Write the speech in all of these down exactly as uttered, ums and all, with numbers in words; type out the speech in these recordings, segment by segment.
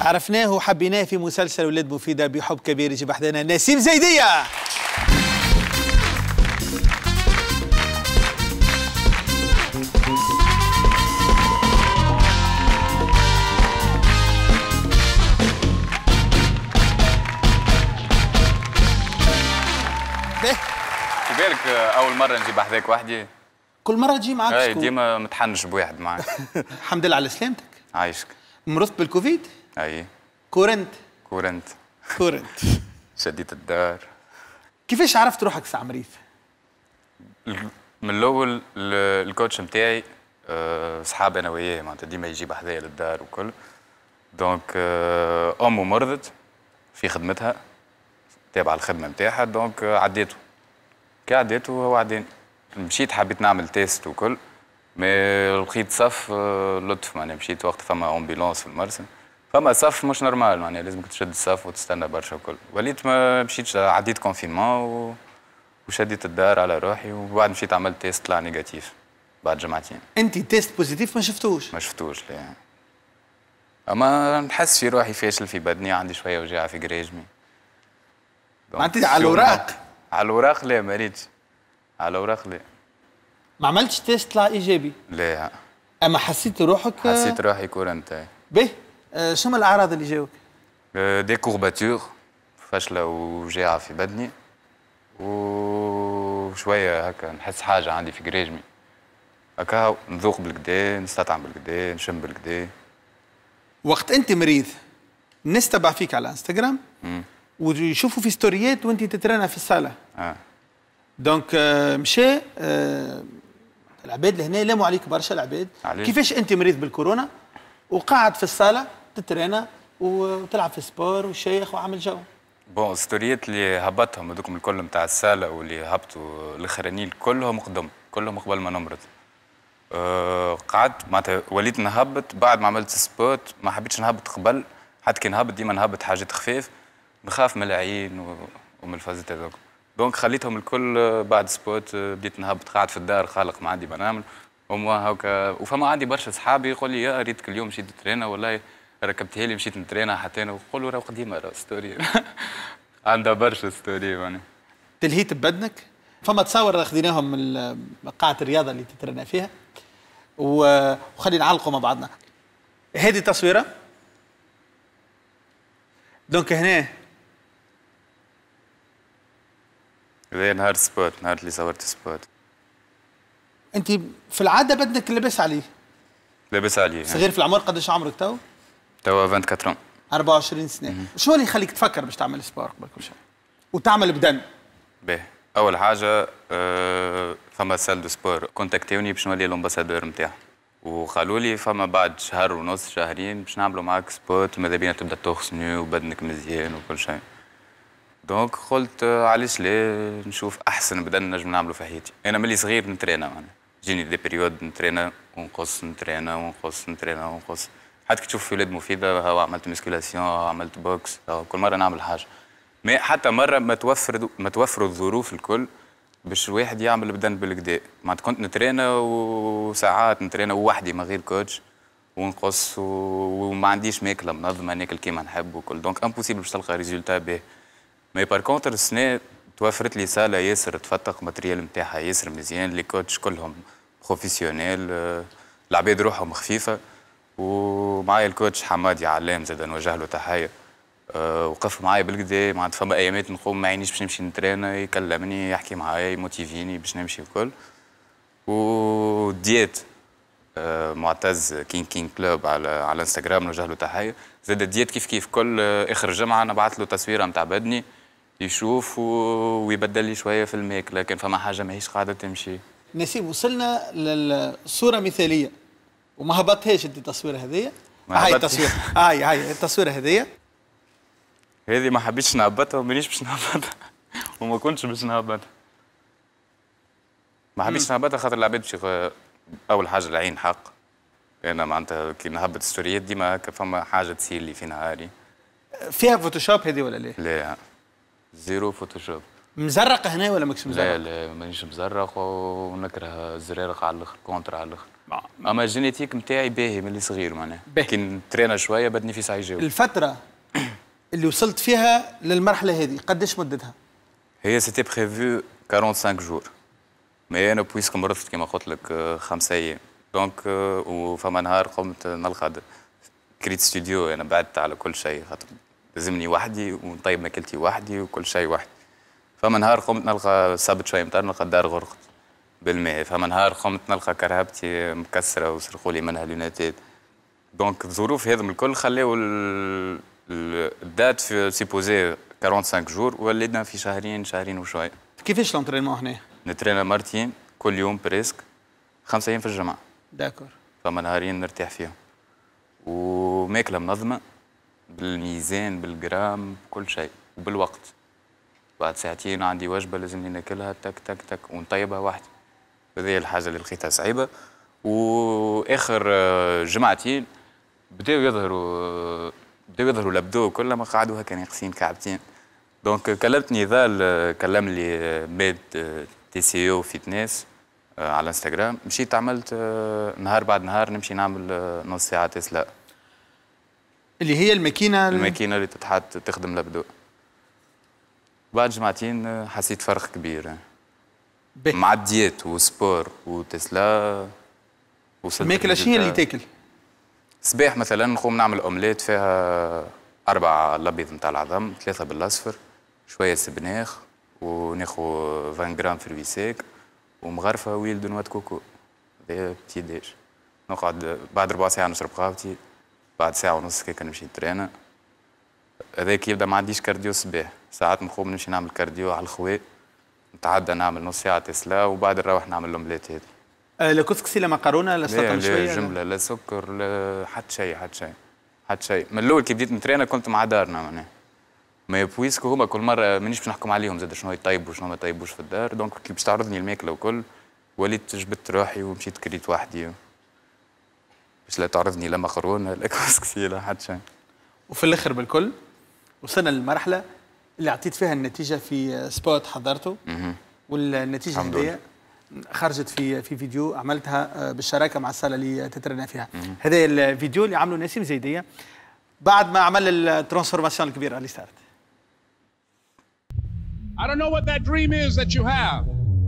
عرفناه وحبيناه في مسلسل ولاد مفيدة بحب كبير. يجي بحذانا نسيم زيدية. في بالك أول مرة نجي بحذاك وحدي؟ كل مرة تجي معاك اي شكون؟ ديما متحنش بواحد معاك. الحمد لله على سلامتك. عايشك. مرضت بالكوفيد؟ اي كورنت كورنت كورنت شديت الدار. كيفاش عرفت روحك ساعة مريض؟ من الأول الكوتش نتاعي صحابي أنا وياه معناتها ديما يجي بحذايا للدار وكل. دونك أمه مرضت في خدمتها تابعة الخدمة نتاعها، دونك عديته. كي عديته هو عداني. مشيت حبيت نعمل تيست وكل، مي لقيت صف لطف معناها مشيت وقت فما امبيلونس في المرسم، فما صف مش نورمال معناها لازمك تشد الصف وتستنى برشا وكل. وليت ما مشيتش، عديت كونفينمون و... وشديت الدار على روحي، وبعد مشيت عملت تيست طلع نيجاتيف بعد جمعتين. انت تيست بوزيتيف ما شفتوش؟ ما شفتوش لا، اما نحس في روحي فاشل في بدني، عندي شويه وجاعه في قريجمي. معناتها على الوراق؟ على الوراق لا ما ريتش، على الوراق لا. ما عملتش تيست طلع ايجابي؟ لا. اما حسيت روحك؟ حسيت روحي كورنت. باهي، أه شنو الاعراض اللي جاوك؟ أه دي كورباتور، فشله وجاعه في بدني، وشويه هكا نحس حاجه عندي في قريجمي هكا، نذوق بالكدا، نستطعم بالكدا، نشم بالكدا. وقت انت مريض الناس تبع فيك على انستغرام ويشوفوا في ستوريات وانت تترنى في الصاله. اه دونك آه مشى آه العباد لهنا لاموا عليك برشا العباد. كيفاش انت مريض بالكورونا وقاعد في الصاله تترنى وتلعب في سبور وشيخ وعامل جو؟ بون ستوريات اللي هبطهم هذوكم الكل نتاع الصاله واللي هبطوا الاخرانيين كلهم قدم، كلهم قبل ما نمرض. أه قعدت معناتها وليت نهبط بعد ما عملت سبوت، ما حبيتش نهبط قبل، حتى كي نهبط ديما نهبط حاجات خفيف، نخاف من العين ومن الفازات هذوك. دونك خليتهم الكل بعد سبوت، بديت نهبط قاعد في الدار خالق ما عندي ما نعمل وموا هكا. وفما عندي برشا صحابي يقول لي يا ريتك اليوم مشيت ترينا، والله ركبتها لي مشيت نترينا حتى انا، ونقول له راه قديمه راه ستوري. عندها برشا ستوري يعني. تلهيت ببدنك؟ فما تصاور خذيناهم من قاعه الرياضه اللي تترنى فيها وخلينا نعلقوا مع بعضنا. هذه تصويره دونك هنا هذا نهار سبوت، نهار اللي صورت سبوت. انت في العاده بدنك لاباس عليه؟ لاباس عليه. صغير في العمر، قداش عمرك تو؟ توا أربعة وعشرين. أربعة وعشرين سنه. شنو اللي يخليك تفكر باش تعمل سبور قبل كل شيء؟ وتعمل بدن؟ باهي، اول حاجه أه فما سال دو سبور كونتاكتيوني باش نولي الامباسادور نتاعها، وقالوا لي فما بعد شهر ونص شهرين باش نعملوا معاك سبوت وماذا بينا تبدا تغسل نيو وبدنك مزيان وكل شيء. دونك قلت علاش لا نشوف احسن بدن نجم نعملوا في حياتي. انا ملي صغير نترينا معناها، جيني دي بيريود نترينا ونقص نترينا ونقص نترينا ونقص، حتى كي تشوف في ولاد مفيده هاو عملت مسكولاسيون، هاو عملت بوكس، هاو كل مره نعمل حاجه. ما حتى مره ما توفر ما توفروا الظروف الكل باش الواحد يعمل بدن بالكدا. معناتها كنت نترينا وساعات نترينا وحدي من غير كوتش ونقص وما عنديش ماكله منظمه ناكل كيما نحب وكل، دونك امبوسيبل باش تلقى ريزولتا باهي. مي بار كونتر السنه توفرت لي ساله ياسر تفتق، ماتريال نتاعها ياسر مزيان، لي كوتش كلهم بروفيسيونيل، العباد روحهم خفيفه، ومعايا الكوتش حمادي علام زاد نوجه له تحيه. أه وقف معايا بالكدا، معناتها فما ايامات نقوم ما عينيش باش نمشي نترينا، يكلمني يحكي معايا يموتيفيني باش نمشي وكل. وديات أه معتز كين كين كلوب على على انستغرام نوجه له تحيه، زاد ديات كيف كيف كل اخر جمعه نبعث له تصويره نتاع بدني يشوف ويبدل لي شويه في الماكله، كان فما حاجه ماهيش قاعده تمشي. نسيب وصلنا للصوره مثاليه وما هبطتهاش انت التصويره هذيا. هاي التصويره هاي هاي التصويره هذيا هذه ما حبيتش نهبطها ومانيش باش نهبطها وما كنتش باش نهبطها. ما حبيتش نهبطها خاطر العباد باش اول حاجه العين حق. انا معناتها كي نهبط ستوريات ديما هكا فما حاجه تصير لي في نهاري. فيها فوتوشوب هذه ولا لا؟ لا زيرو فوتوشوب. مزرقه هنا ولا ماكش مزرق؟ لا لا مانيش مزرق ونكره الزرارق على الاخر، كونتر على الاخر. اما الجينيتيك نتاعي باهي من اللي صغير معناها كي نترينا شويه بدني في ساعه يجاوب. الفتره اللي وصلت فيها للمرحله هذه قداش مدتها؟ هي سيتي بريفو خمسة وأربعين جور مي انا بويسك مرضت كما قلت لك خمسة ايام دونك وفما نهار قمت نلقى كريت ستوديو انا بعدت على كل شيء خاطر لازمني وحدي ونطيب ماكلتي وحدي وكل شيء وحدي. فما نهار قمت نلقى صابت شويه مطر نلقى الدار غرقت بالماء. فما نهار قمت نلقى كرهبتي مكسره وسرقوا لي منها لوناتات. دونك الظروف هذم الكل خلاو الدات في سيبوزي خمسة وأربعين جور ولينا في شهرين شهرين وشويه. كيفاش لونترينمون هنا؟ نترينا مرتين كل يوم بريسك خمسة ايام في الجمعه. داكور. فما نهارين نرتاح فيهم. وماكله منظمه بالميزان بالجرام كل شيء وبالوقت. بعد ساعتين عندي وجبه لازمني ناكلها تك تك تك ونطيبها وحدي. هذه الحاجه اللي لقيتها صعيبه. واخر جمعتين بداو يظهروا بداو يظهروا لبدو كلهم قعدوا هكا ناقصين كعبتين. دونك كلمتني ذال كلم لي ميد تي سي او فيتنس على الانستغرام. مشيت عملت نهار بعد نهار نمشي نعمل نص ساعه تسلا اللي هي الماكينه الماكينه اللي تتحط تخدم لبدو. بعد جمعتين حسيت فرق كبير مع الديات وسبور وتسلا. وصلت الماكله شنو اللي تاكل؟ صباح مثلا نقوم نعمل اومليت فيها أربعة الأبيض نتاع العظم، ثلاثة بالأصفر، شوية سبناخ، وناخو عشرين غرام فروي سيك، ومغرفة ويل دو نوا دو كوكو. هذايا بتي ديج. نقعد بعد ربع ساعة نشرب قهوتي، بعد ساعة ونص كيك نمشي نترينا. هذاك يبدا ما عنديش كارديو الصباح، ساعات نقوم نمشي نعمل كارديو على الخواء، نتعدى نعمل نص ساعة تسلا وبعد نروح نعمل الأومليت هذه. لا كسكسي لا مكرونه لا سلطه مشويه؟ لا جمله لا سكر لا حتى شيء حتى شيء حتى شيء. من الاول كي بديت نترينا كنت مع دارنا معناها ما يبويسكو هما كل مره مانيش باش نحكم عليهم زاد شنو يطيبوا وشنو ما يطيبوش في الدار. دونك كي باش تعرضني الماكله وكل وليت جبت روحي ومشيت كريت وحدي باش لا تعرضني لا مكرونه لا كسكسي لا حتى شيء. وفي الاخر بالكل وصلنا للمرحله اللي عطيت فيها النتيجه في سبوت حضرته والنتيجه هذه خرجت في في فيديو عملتها بالشراكه مع الصاله اللي تترنا فيها. هذا الفيديو اللي عمله نسيم زيديه بعد ما عمل الترانسفورماسيون الكبيره اللي صارت. I don't know what that dream is that you have.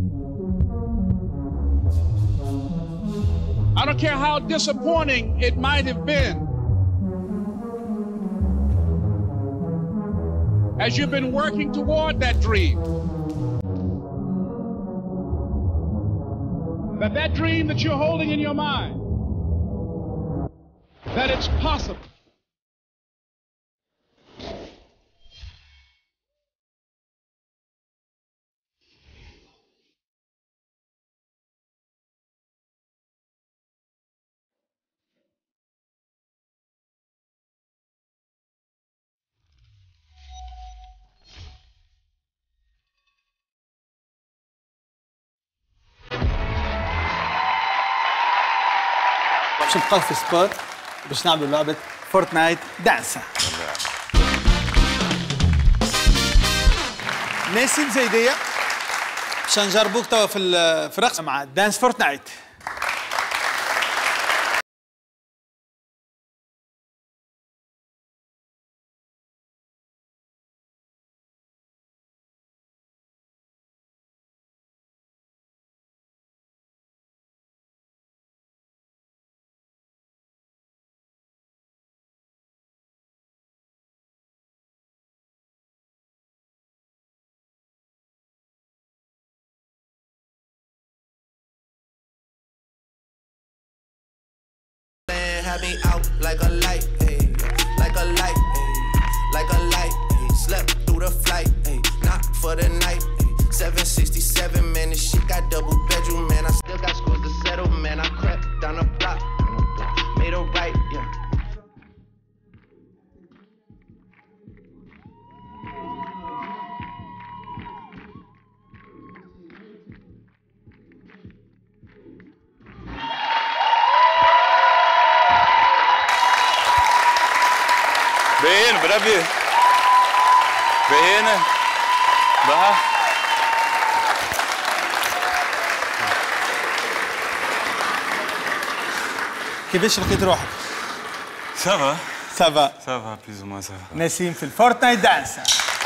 I don't care how disappointing it might have been. As you've been working toward that dream. That that dream that you're holding in your mind, that it's possible. باش نبقاو في سبور باش نعملوا لعبه فورتنايت دانسة. نسيم زيديه باش نجربوك توا في في الرقص مع دانس فورتنايت. Had me out like a light, ay, like a light, ay, like a light. Ay, slept through the flight, ay, not for the night. Ay, seven sixty-seven, man, this shit got double bedroom, man. I still got scores to settle, man. I crept down the block, made a right, yeah. باين برافي باين بها كيفاش لقيت روحك؟ سافا سافا سافا بلوز او موان سافا. نسيم في الفورتنايت دانس.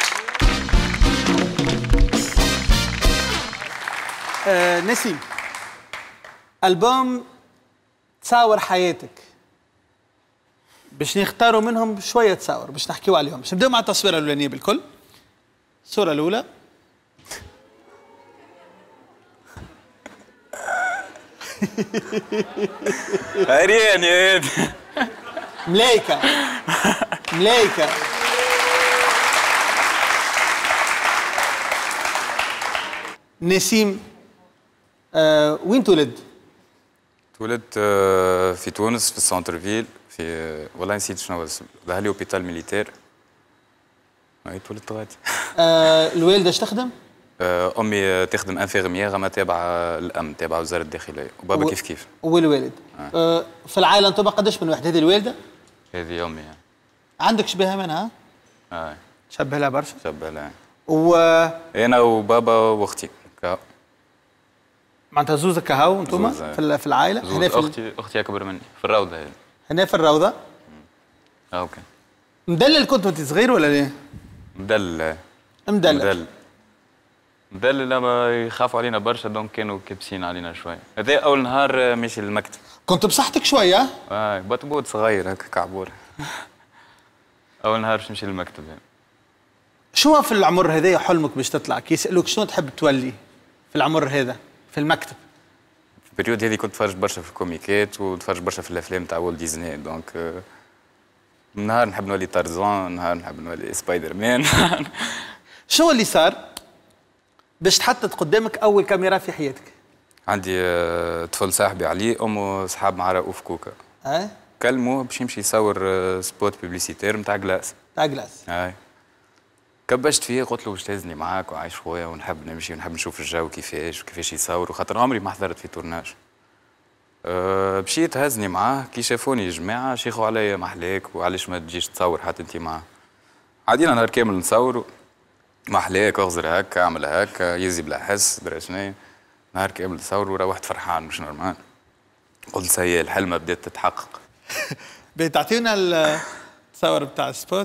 آه نسيم، ألبوم تصاور حياتك، باش نختاروا منهم شوية تصاور باش نحكيوا عليهم. باش نبداو مع التصويرة الأولانية بالكل. الصورة الأولى عريان يا ولد. ملايكة ملايكة. نسيم، آه وين تولد؟ تولدت آه، في تونس في السنتر فيل في آه، والله نسيت شنو اسمه، ظهر لي اوبيتال ميليتير. اي تولدت غادي. آه الوالدة اش تخدم؟ آه، امي تخدم انفيرميير اما تابعه الامن، تابعه وزاره الداخليه، وبابا و... كيف كيف. والوالد؟ آه. آه في العائلة انتم قداش من واحد؟ هذه الوالدة؟ هذه امي يعني. عندك شبيهة منها؟ اه شبه لها برشا؟ شبه لها. و انا وبابا واختي كا. معناتها زوزة كهو انتم زوز، في في العائلة؟ زوز هنا في اختي اختي اكبر مني في الروضه هذه. هنا في الروضة؟ اه اوكي. مدلل كنت وانت صغير ولا ليه؟ مدلل. مدلل مدلل مدلل لما يخافوا علينا برشا دونك كانوا كابسين علينا شوي. هذا اول نهار ماشي للمكتب. كنت بصحتك شوية؟ اه بطبوط صغير هكا كعبور. اول نهار باش نمشي للمكتب يعني. شو في العمر هذا حلمك باش تطلع؟ كي يسألوك شنو تحب تولي في العمر هذا في المكتب؟ في البريود هذه كنت نتفرج برشا في الكوميكات ونتفرج برشا في الافلام تاع والت ديزني دونك آه، نهار نحب نولي طرزان، نهار نحب نولي سبايدر مان. شو اللي صار باش تحطت قدامك اول كاميرا في حياتك؟ عندي آه، طفل صاحبي علي امه صحاب مع رؤوف كوكا. اه كلموه باش يمشي يصور آه، سبوت بيبليسيتير نتاع جلاس. تاع جلاس. هاي كبشت فيه قلت له باش تهزني معاك وعايش خويا ونحب نمشي ونحب نشوف الجو كيفاش وكيفاش يصوروا خاطر عمري ما حضرت في تورناج. أه مشيت هزني معاه كي شافوني جماعه شيخوا عليا محلاك وعلاش ما تجيش تصور حتى انت معاه. عادينا نهار كامل نصوروا محلاك اغزر هكا اعمل هكا يزي بلا حس درا شنيا. نهار كامل نصوروا روحت فرحان مش نورمال. قلت سي الحلمه بدات تتحقق. بتعطينا التصور بتاع السبوت؟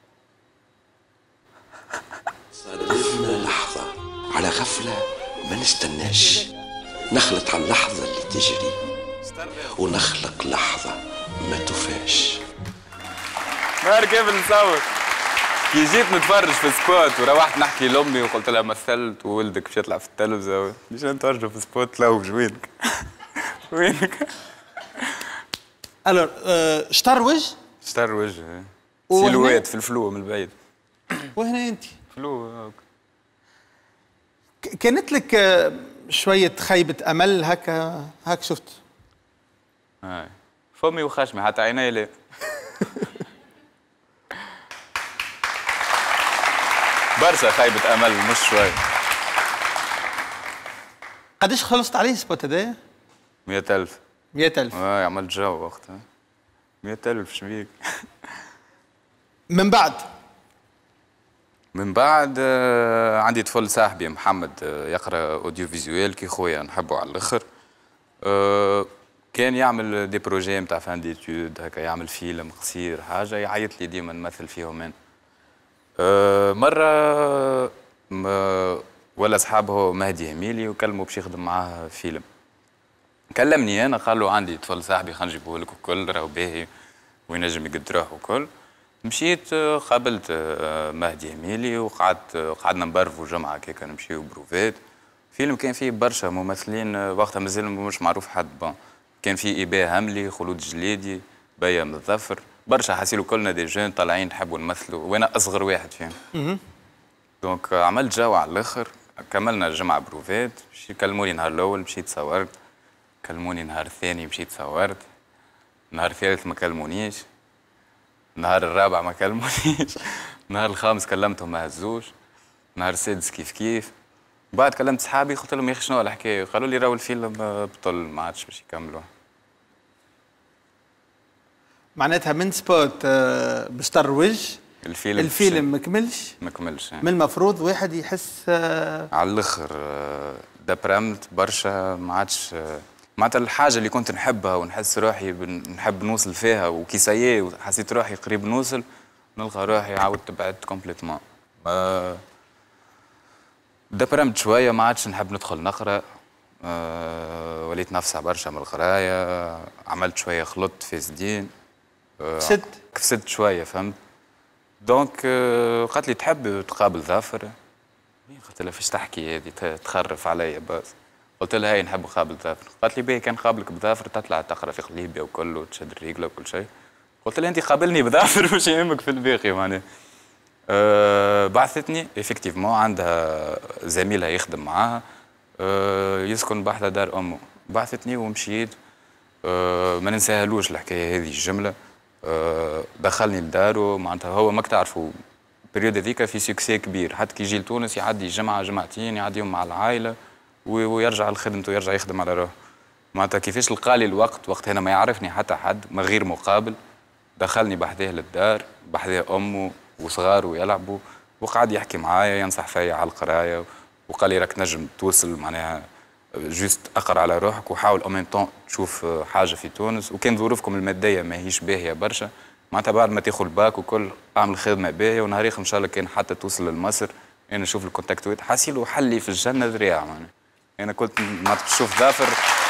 صادفنا لحظة على غفلة ما نستناش، نخلط على اللحظة اللي تجري ونخلق لحظة ما تفاش. نهار كامل نصور كي جيت نتفرج في سبوت وروحت نحكي لامي وقلت لها مثلت وولدك باش يطلع في التلفزه باش نتفرجوا في سبوت لوج وينك؟ وينك؟ الور شطر وجه؟ شطر وجه وهنا؟ سيلوات في الفلو من البعيد. وهنا انت فلو هاك. ك- كانت لك آه، شوية خيبة أمل هكا هاك شفت؟ هاي فمي وخشمي حتى عيني لا. برشا خيبة أمل مش شوي. قداش خلصت عليه السبوت هذايا؟ مية ألف. مية ألف. آه عملت جو وقتها. مية ألف شبيك. من بعد من بعد آه، عندي طفل صاحبي محمد آه، يقرا اوديو فيزيوال كي خويا نحبه على الاخر. آه، كان يعمل دي بروجي نتاع فان ديتود هكا يعمل فيلم قصير حاجه يعيط لي ديما نمثل فيهم من. آه، مره م- ولا صحابه مهدي هميلي وكلموا باش يخدم معاه فيلم. كلمني انا قال له عندي طفل صاحبي خلينا نجيبه لك وكل راهو باهي وينجم يقد روحه وكل. مشيت قابلت مهدي هميلي وقعدت قعدنا نبرفوا جمعه كيكا نمشيو بروفات. فيلم كان فيه برشا ممثلين وقتها مازال مش معروف حد بون. كان فيه إيباه هملي خلود جليدي بيا مظفر برشا حاسيلو كلنا دي جون طالعين نحبوا نمثلوا وانا اصغر واحد فيهم. دونك عملت جو على الاخر كملنا الجمعه بروفات. كلموني نهار الاول مشيت صورت. كلموني نهار الثاني مشيت صورت. نهار الثالث ما كلمونيش. نهار الرابع ما كلمونيش. نهار الخامس كلمتهم ما هزوش. نهار السادس كيف كيف. بعد كلمت صحابي قلت لهم يا اخي شنو الحكايه؟ قالوا لي راهو الفيلم بطل ما عادش باش يكملوه. معناتها من سبوت آه، باش تروج الفيلم الفيلم ما كملش. ما كملش من المفروض واحد يحس آه، على الاخر آه، دبرمت برشا ما عادش آه، معناتها الحاجه اللي كنت نحبها ونحس روحي نحب نوصل فيها وكي سايي وحسيت روحي قريب نوصل، نلقى روحي عاودت بعدت كومبليتمون. أه دبرمت شويه ما عادش نحب ندخل نقرا، أه وليت نفسع برشا من القرايه، عملت شويه خلطت فاسدين، أه كسد كسدت شويه فهمت. دونك أه قالت لي تحب تقابل ظافر؟ قلت لها فاش تحكي هذه تخرف عليا بس. قلت لها هاي نحب نقابل ظافر. قالت لي باهي كان قابلك بظافر تطلع تقرا في ليبيا وكل وتشد الرجله وكل شيء. قلت لها انت قابلني بظافر واش يهمك في الباقي معناها. أه بعثتني افكتيفمون عندها زميلها يخدم معاها أه يسكن بحذا دار امه، بعثتني ومشيت. أه ما ننساهالوش الحكايه هذه الجمله. أه دخلني لدارو معناتها هو ماك تعرفوا البريود هذيك في سكسي كبير، حتى كي يجي لتونس يعدي جمعه جمعتين يعديهم مع العائله ويرجع لخدمته ويرجع يخدم على روحه. معناتها كيفاش لقالي الوقت وقت هنا ما يعرفني حتى حد من غير مقابل، دخلني بحذاه للدار بحذاه امه وصغاره يلعبوا وقعد يحكي معايا ينصح فيا على القرايه وقال لي راك نجم توصل معناها جوست اقرا على روحك وحاول او ميم طون تشوف حاجه في تونس، وكان ظروفكم الماديه ماهيش باهيه برشا معناتها بعد ما تاخذ الباك وكل اعمل خدمه باهيه ونهار اخر ان شاء الله كان حتى توصل لمصر انا نشوف الكونتاكتوات حاسيلو حلي في الجنه ذريعه معناها. انا كنت ما تشوف ظافر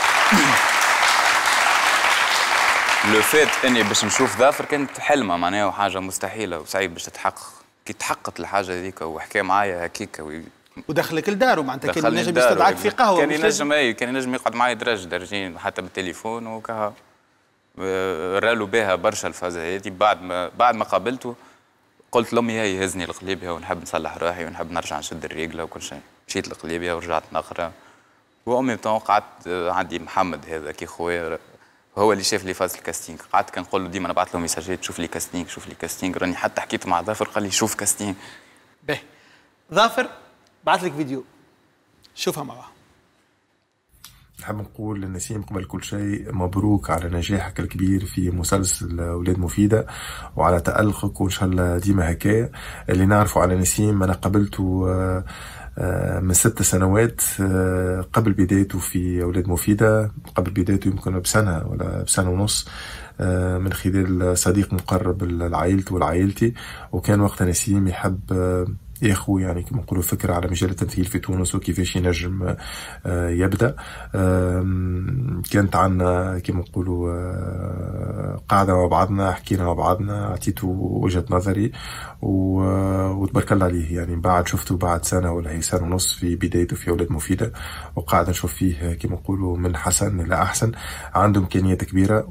لو فيت اني باش نشوف ظافر كانت حلمه معناها وحاجه مستحيله وصعيب باش تتحقق. كي تحققت الحاجه هذيك وحكى معايا هكيكا و... ودخلك لدارو معناتها كان ينجم يستدعاك في قهوه، كان ينجم اي كان ينجم يقعد معايا درج درجين حتى بالتليفون وكها. رالو بها برشا الفازه هذه. بعد ما بعد ما قابلته قلت لامي هاي يهزني لقليبيا ونحب نصلح روحي ونحب نرجع نشد الرجله وكل شيء. مشيت لقليبيا ورجعت نقرا وامي طون قعدت عندي محمد هذا كي خويا هو اللي شاف لي فاز الكاستينغ. قعدت كنقول له ديما نبعث له ميساجات شوف لي كاستينغ شوف لي كاستينغ. راني حتى حكيت مع ظافر قال لي شوف كاستينغ. باهي ظافر بعث لك فيديو شوفها مع بعض. نحب نقول لنسيم قبل كل شيء مبروك على نجاحك الكبير في مسلسل أولاد مفيدة وعلى تألقك وإن شاء الله ديما هكايا. اللي نعرفه على نسيم أنا قابلته من ست سنوات قبل بدايته في أولاد مفيدة، قبل بدايته يمكن بسنة ولا بسنة ونص من خلال صديق مقرب لعائلته ولعائلتي. وكان وقتها نسيم يحب ياخو يعني كما نقولوا فكرة على مجال التمثيل في تونس وكيفاش ينجم يبدا. كانت عندنا كما نقولوا قاعدة مع بعضنا حكينا مع بعضنا عطيته وجهة نظري وتبارك الله عليه. يعني بعد شفته بعد سنة ولا هي سنة ونص في بدايته في أولاد مفيدة وقاعد نشوف فيه كما نقولوا من حسن إلى أحسن. عنده إمكانيات كبيرة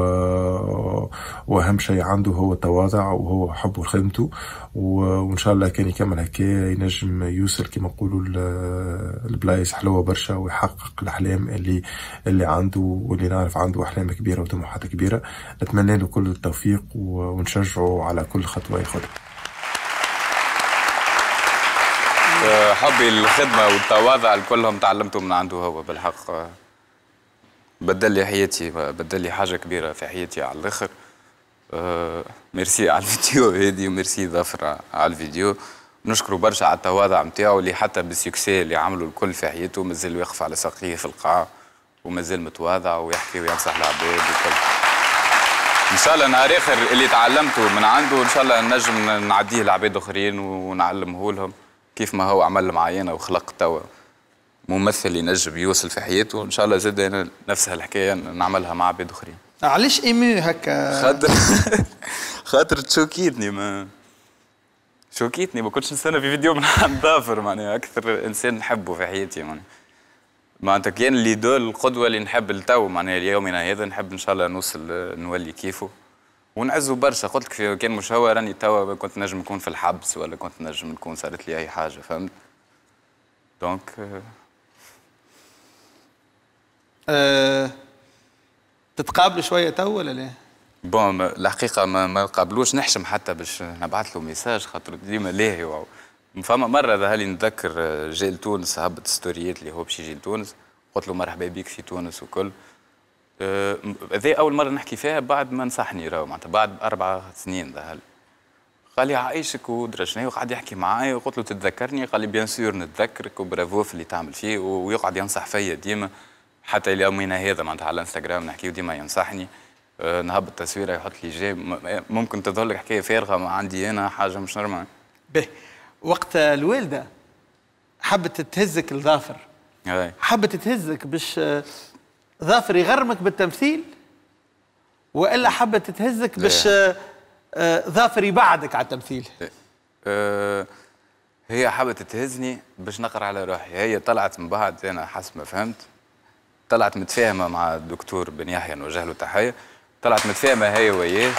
وأهم شيء عنده هو التواضع وهو حبه لخدمته وإن شاء الله كان يكمل هكا ينجم يوصل كما نقولوا البلايص حلوه برشا ويحقق الاحلام اللي اللي عنده واللي نعرف عنده احلام كبيره وطموحات كبيره. نتمنى له كل التوفيق ونشجعه على كل خطوه ياخذها. حبي الخدمه والتواضع كلهم تعلمته من عنده هو بالحق. بدل لي حياتي بدل لي حاجه كبيره في حياتي على الاخر. أه ميرسي على الفيديو هذه وميرسي ظافر على الفيديو. نشكره برشا على التواضع نتاعو اللي حتى بالسكسي اللي عملوا الكل في حياته مازال واقف على ساقيه في القاعه ومازال متواضع ويحكي وينصح العباد وكل. ان شاء الله نهار اخر اللي تعلمته من عنده ان شاء الله نجم نعديه لعباد اخرين ونعلمه لهم كيف ما هو عمل معايا وخلق توا ممثل ينجم يوصل في حياته. ان شاء الله زاد انا نفس هالحكايه نعملها مع عباد اخرين. علاش ايمو هكا؟ خاطر خاطر تشوكيتني ما شوكيتني ما كنتش نستنى في فيديو من عند ظافر معناها اكثر انسان نحبه في حياتي معناها. معناتها كان اللي دول القدوه اللي نحب التو معناها ليومنا هذا نحب ان شاء الله نوصل نولي كيفه ونعزه برشا. قلت لك كان مش هو راني توا كنت نجم نكون في الحبس ولا كنت نجم نكون صارت لي اي حاجه فهمت. دونك أه تتقابلوا شويه تو ولا لا؟ بون الحقيقه ما ما قابلوش نحشم حتى باش نبعث له ميساج خاطر ديما لاهي. فما مره ظهر لي نتذكر جاي لتونس هبط ستوريات اللي هو باش يجي لتونس قلت له مرحبا بك في تونس وكل. هذه أه اول مره نحكي فيها بعد ما نصحني راهو معناتها بعد اربع سنين ظهر. قال لي عايشك ودرا شنو وقعد يحكي معايا وقلت له تتذكرني؟ قال لي بيان سور نتذكرك وبرافو في اللي تعمل فيه ويقعد ينصح فيا ديما حتى اليومين هذا معناتها على الانستغرام نحكي وديما ينصحني أه نهبط تصويره يحط لي جيب ممكن تظهر لك حكايه فارغه ما عندي انا حاجه مش نورمال. به وقت الوالده حبت تهزك لظافر حبت تهزك باش ظافر يغرمك بالتمثيل والا حبت تهزك باش ظافر يبعدك على التمثيل؟ أه هي حبت تهزني باش نقرا على روحي. هي طلعت من بعد انا حسب ما فهمت طلعت متفاهمه مع الدكتور بن يحيى نوجه له تحيه. طلعت متفاهمه هي وياه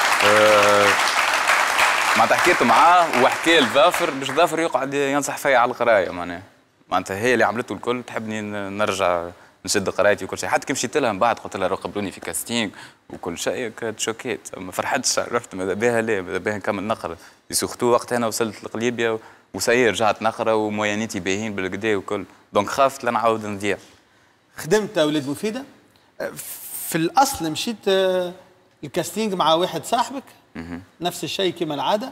أه معناتها حكيت معاه وحكى لظافر باش ظافر يقعد ينصح فيا على القرايه معناها معناتها هي اللي عملته الكل تحبني نرجع نشد قرايتي وكل شيء. حتى كي مشيت لها من بعد قلت لها قبلوني في كاستينغ وكل شيء كانت شوكيت ما فرحتش رحت ماذا بها لا ماذا بها نكمل نقرا سورتو وقت انا وصلت لقليبيا وسير رجعت نقرا ومويانيتي باهين بالكدا وكل دونك خافت لنعاود نضيع. خدمت ولاد مفيده في الاصل مشيت الكاستينغ مع واحد صاحبك نفس الشيء كما العاده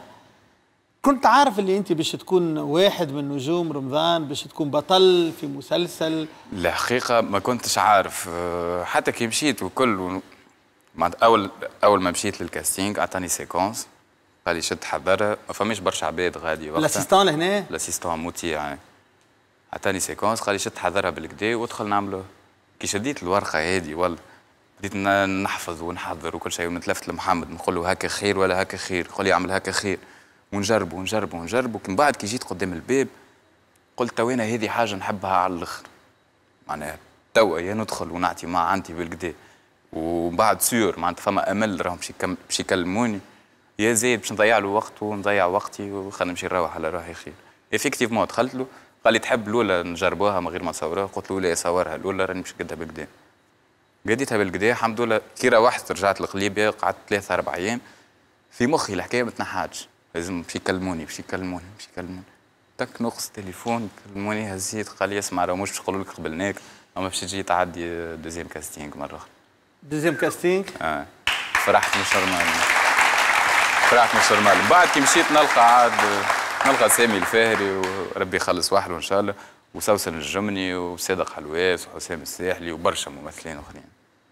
كنت عارف اللي انت باش تكون واحد من نجوم رمضان باش تكون بطل في مسلسل؟ الحقيقه ما كنتش عارف حتى كي مشيت وكل اول اول ما مشيت للكاستينغ عطاني سيكونس قال لي شد حضرها ما فماش برشا عباد غادي وقتها الاسيستون لهنا الاسيستون مطيع عطاني سيكونس قال لي شد حضرها بالكدا وادخل نعمله. كي شديت الورقه هذه والله بديت نحفظ ونحضر وكل شيء ونتلفت لمحمد نقول له هكا خير ولا هكا خير يقول لي اعمل هكا خير ونجرب ونجرب ونجرب ومن بعد كي جيت قدام الباب قلت تو انا هذه حاجه نحبها على الاخر معناها توا يا ندخل ونعطي ما عندي بالكدا ومن بعد سيور معناتها فما امل راهم باش يكلموني يا زيد باش نضيع له وقت ونضيع وقتي وخلينا نمشي نروح على روحي خير. افكتيفمون دخلت له قال لي تحب الاولى نجربوها من غير ما نصورها قلت له لا صورها الاولى راني باش نقدها بالكدا. قديتها بالكدا الحمد لله كي روحت رجعت لقليبيا قعدت ثلاثة أربع أيام في مخي الحكايه ما تنحاش لازم باش يكلموني باش يكلموني باش يكلموني تك نقص تليفون كلموني هزيت قال لي اسمع راه مش باش نقولوا لك قبلناك اما باش تجي تعدي دوزيام كاستينغ مره اخرى. دوزيام كاستينغ؟ اه فرحت مش نورمال فرحت مش نورمال. بعد كي مشيت نلقى عاد نلقى سامي الفاهري وربي يخلص وحده ان شاء الله وسوسن الجمني وصادق حلواس وحسام الساحلي وبرشا ممثلين اخرين.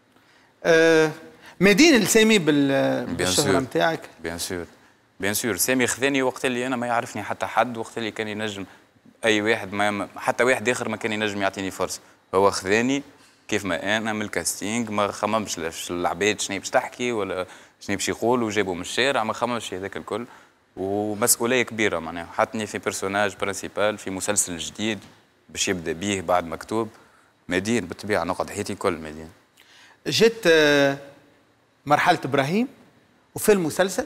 أه مدين السامي بالشهره نتاعك؟ بيان سور بيان سور سامي خذاني وقت اللي انا ما يعرفني حتى حد وقت اللي كان ينجم اي واحد ما حتى واحد اخر ما كان ينجم يعطيني فرصه هو خذاني كيف ما انا من الكاستينغ ما خممش العباد شنو باش تحكي ولا شنو باش يقولوا وجابوا من الشارع ما خممش هذاك الكل ومسؤوليه كبيره معناها حطني في بيرسوناج برينسيبال في مسلسل جديد باش يبدا به بعد مكتوب مدين بالطبيعه نقعد حياتي كل مدين. جت مرحله ابراهيم وفي المسلسل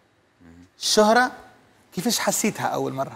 الشهرة كيفاش حسيتها أول مرة؟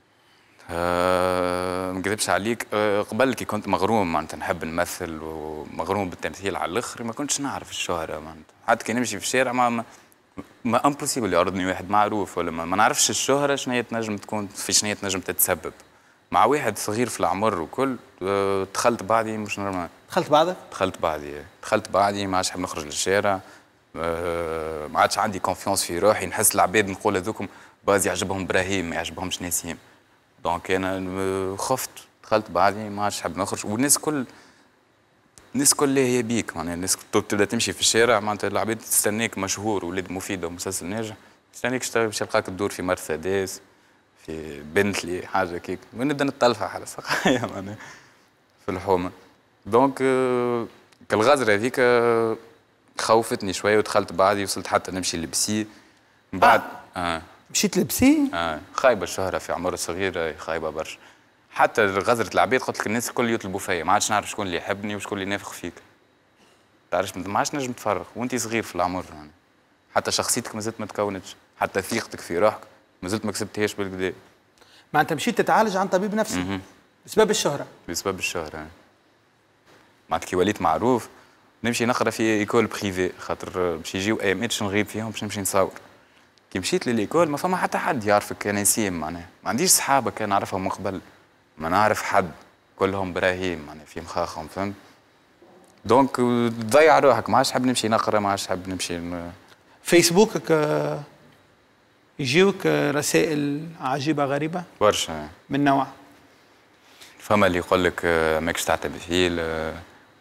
أه ما نكذبش عليك أه قبل كي كنت مغروم معناتها نحب نمثل ومغروم بالتمثيل على الآخر ما كنتش نعرف الشهرة معناتها حتى كي نمشي في الشارع ما ما, ما امبوسيبل يعرضني واحد معروف ولا ما, ما نعرفش الشهرة شنو هي تنجم تكون في شنو هي تنجم تتسبب. مع واحد صغير في العمر وكل أه دخلت بعدي مش نورمال. دخلت بعدك؟ دخلت بعدي دخلت بعدي ما عادش نحب نخرج للشارع أه ما عادش عندي كونفيونس في روحي نحس العباد نقول هذوكم باز يعجبهم ابراهيم ما يعجبهمش نسيم دونك انا خفت دخلت بعدي ما عادش نحب نخرج والناس كل الناس كل هي بيك معناها الناس تبدا تمشي في الشارع معناتها العباد تستناك مشهور ولاد مفيده ومسلسل ناجح تستناك باش يلقاك تدور في مرسيدس في بنتلي حاجه كيك ونبدا نتطلفح على سقايا معناها في الحومه دونك كالغزره هذيك خوفتني شويه ودخلت بعدي وصلت حتى نمشي لبسي من بعد آه. آه. مشيت لبسي؟ اه خايبه الشهره في عمر صغير خايبه برشا حتى غزره العباد قلت لك الناس الكل يطلبوا فيا ما عادش نعرف شكون اللي يحبني وشكون اللي نافخ فيك تعرفش ما عادش نجم تفرغ وانت صغير في العمر يعني حتى شخصيتك مازالت ما تكونتش حتى ثقتك في روحك مازلت ما كسبتهاش بالكدا. معناتها مشيت تتعالج عن طبيب نفسي م -م. بسبب الشهره؟ بسبب الشهره معناتها كي وليت معروف نمشي نقرا في ايكول بريفي خاطر باش يجيو ايامات نغيب فيهم باش نمشي نصور. كي مشيت لليكول ما فما حتى حد يعرفك يا نسيم معناها ما عنديش صحابه كان نعرفهم من قبل ما نعرف حد كلهم ابراهيم معناها في مخاخهم فهمت دونك تضيع روحك ما عادش حاب نمشي نقرا ما عادش حاب نمشي ن... فيسبوكك يجيوك رسائل عجيبه غريبه برشا من نوع فما اللي يقول لك ماكش تعتب فيه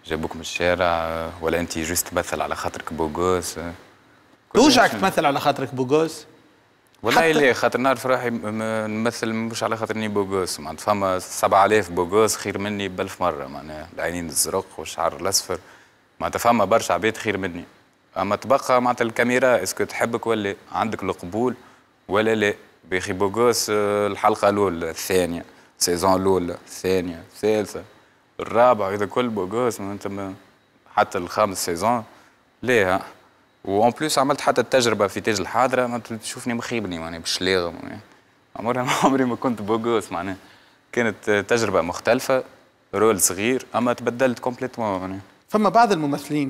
جابوك من الشارع ولا انت جوست تمثل على خاطرك بوغوس؟ توجعك تمثل على خاطرك بوغوس؟ والله لا، خاطر نعرف روحي نمثل مش على خاطرني بوغوس، معناتها فما سبعة آلاف بوغوس خير مني بألف مرة، معناها العينين الزرق والشعر الأصفر، معناتها فما برشا عباد خير مني. أما تبقى معناتها الكاميرا اسكو تحبك ولا عندك القبول ولا لا. بيخي بوغوس الحلقة الأولى الثانية، السيزون الأولى الثانية الثالثة الرابعة، إذا كل بوغوس معناتها حتى الخامس سيزون ليه. وان بلوس عملت حتى التجربه في تاج الحاضره، ما تشوفني مخيبني معناها بالشلاغه، عمري ما عمري ما كنت بوغوس، معناها كانت تجربه مختلفه، رول صغير اما تبدلت كومبليتمون. معناها فما بعض الممثلين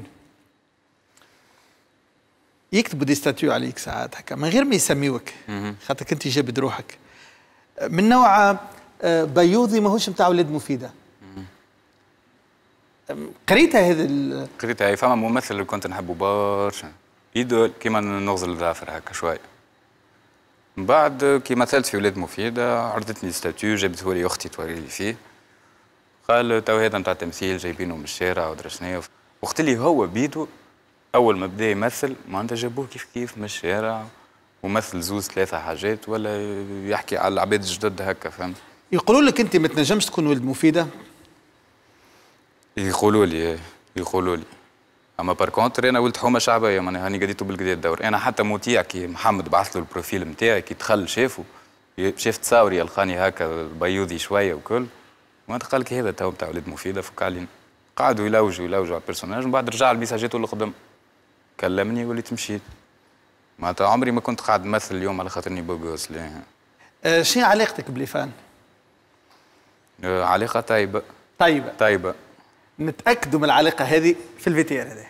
يكتبوا دي ستاتيو عليك ساعات هكا من غير ما يسميوك خاطرك انت جابد روحك، من نوع بيوضي ماهوش نتاع ولاد مفيده. قريتها هذا؟ قريتها. فما ممثل اللي كنت نحبه برشا، ايدول كيما نغزل الظافر هكا شويه. من بعد كي مثلت في ولاد مفيده عرضتني ستاتيو، جابته لي اختي توري لي فيه، قال تو هذا نتاع تمثيل جايبينه من الشارع ودرا شنيا. وقت اللي هو بيدو اول ما بدا يمثل معناتها جابوه كيف كيف من الشارع ومثل زوز ثلاثه حاجات ولا يحكي على العباد الجدد هكا، فهمت؟ يقولوا لك انت ما تنجمش تكون ولد مفيده؟ يقولوا لي يقولوا لي اما بار كونتر انا ولد حومه شعبيه، معناها هاني قديتو بالقدا الدور. انا حتى مطيع كي محمد بعث له البروفيل نتاعي كي دخل شافه شاف تصاوري يلقاني هكا بيوضي شويه وكل، ما قال لك هذا تو بتاع ولد مفيده فك علينا. قعدوا يلوجوا يلوجوا على البيرسوناج، ومن بعد رجع الميساجات اللي قدام كلمني وليت مشيت. معناتها عمري ما كنت قاعد نمثل اليوم على خاطرني بوغوس. لا. أه شنو علاقتك بليفان؟ أه علاقه طيبه. طيبه طيبه. نتأكدوا من العلاقة هذه في الفيتير هذا.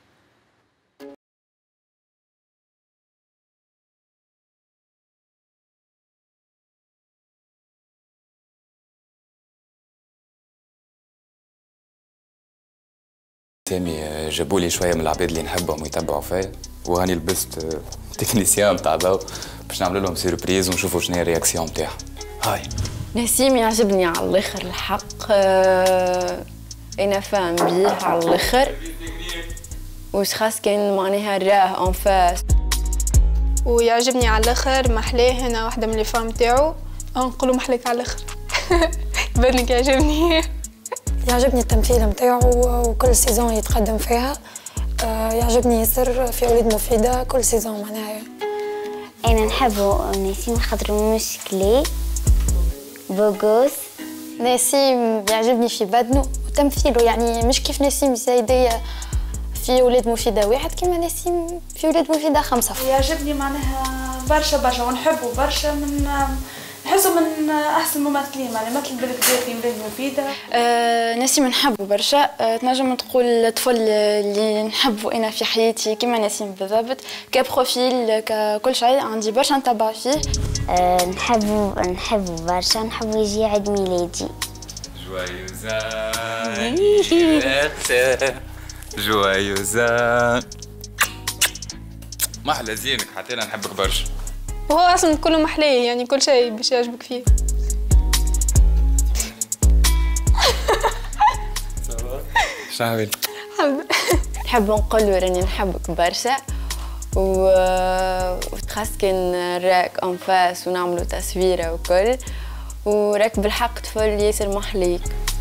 سامي جابوا لي شويه من العباد اللي نحبهم ويتبعوا فيا، وهاني لبست تكنيسيان نتاع ضو باش نعمل لهم سيربريز ونشوفوا شنو هي الرياكسيون نتاعهم. هاي نسيم يعجبني على الاخر الحق، أه انا فاهم بيه على الاخر، وش خاص كان معناها راه اون فاس، ويعجبني على الاخر محلاه. انا واحده من لي فام تاعو نقولوا محلك على الاخر. بالك يعجبني. يعجبني التمثيل نتاعو وكل سيزون يتقدم فيها. آه يعجبني ياسر في وليد مفيده كل سيزون معناها. انا نحبو نسيم خاطر مشكلي بوغوس. نسيم يعجبني في بدنه وتمثيله، يعني مش كيف نسيم زايدية في ولاد مفيدة واحد كيما نسيم في ولاد مفيدة خمسة. يعجبني معناها برشا برشا ونحبه برشا، من نحسه من احسن الممثلين، معناها مثل بالكدا في ولاد مفيدة. أه نسيم نحبه برشا. أه تنجم تقول الطفل اللي نحبه انا في حياتي كيما نسيم بالضبط، كبروفيل ككل شيء عندي برشا نتبع فيه. أه نحبه نحبه برشا، نحبه يجي عيد ميلادي. جوايوزا جوايوزا ما احلى زينك، حتى انا نحبك برشا. وهو اصلا كله محلاه، يعني كل شيء باش يعجبك فيه. شعبي نحب نقول له راني نحبك برشا، و وتخاص كان راك اون فاس ونعملوا تصويره وكل، وراك بالحق طفل ياسر محليك.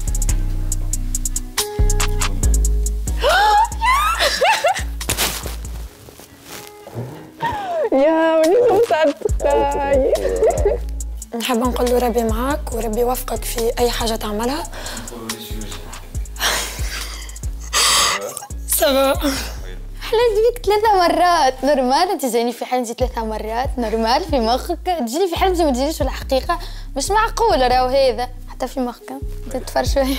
يا وليد مساعدتك. نحب نقول له ربي معاك وربي يوفقك في اي حاجه تعملها. سافا. حلمت بيك ثلاثة مرات نورمال، انت تجيني في حلمتي ثلاثة مرات نورمال في مخك، تجيني في حلمتي ما تجينيش في الحقيقة، مش معقول راهو هذا حتى في مخك. تتفر شوية.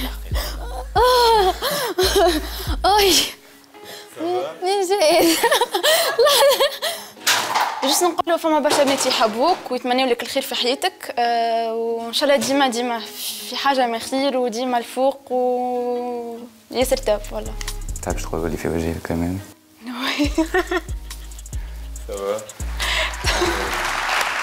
اي مين جاي؟ جست نقول له فما برشا بنات يحبوك ويتمنوا لك الخير في حياتك، أه وان شاء الله ديما ديما في حاجة من خير وديما الفوق و ياسر تاب والله. تعرفش تقول لي في وجهي كمان؟ سوا